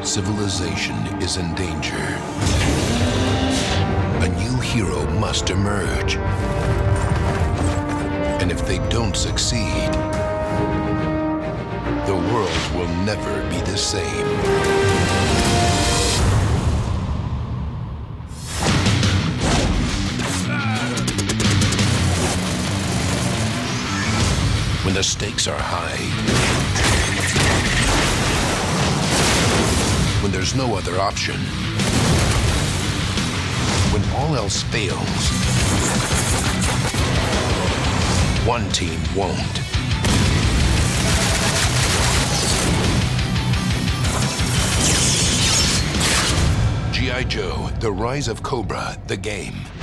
civilization is in danger. A new hero must emerge. And if they don't succeed, the world will never be the same. When the stakes are high, when there's no other option, when all else fails, one team won't. G.I. Joe, The Rise of Cobra, the game.